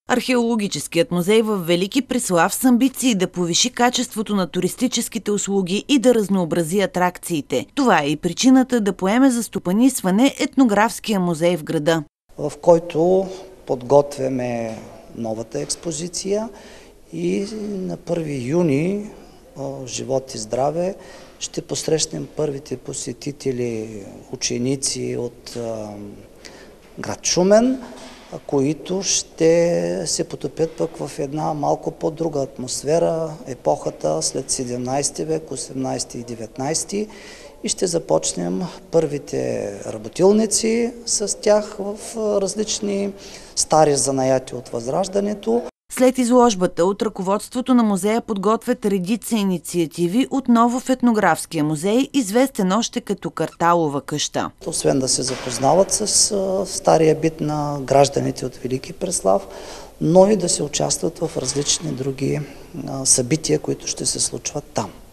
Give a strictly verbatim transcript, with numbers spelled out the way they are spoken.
Археологическият музей в Велики Преслав с амбиции да повиши качеството на туристическите услуги и да разнообрази атракциите. Това е и причината да поеме за стопанисване етнографския музей в града, в който подготвяме новата експозиция и на първи юни, живот и здраве, ще посрещнем първите посетители, ученици от град Шумен, които ще се потопят пък в една малко по-друга атмосфера, епохата след седемнайсети век, осемнайсети и деветнайсети, и ще започнем първите работилници с тях в различни стари занаяти от Възраждането. След изложбата от ръководството на музея подготвят редица инициативи отново в етнографския музей, известен още като Карталова къща. Освен да се запознават с стария бит на гражданите от Велики Преслав, но и да се участват в различни други събития, които ще се случват там.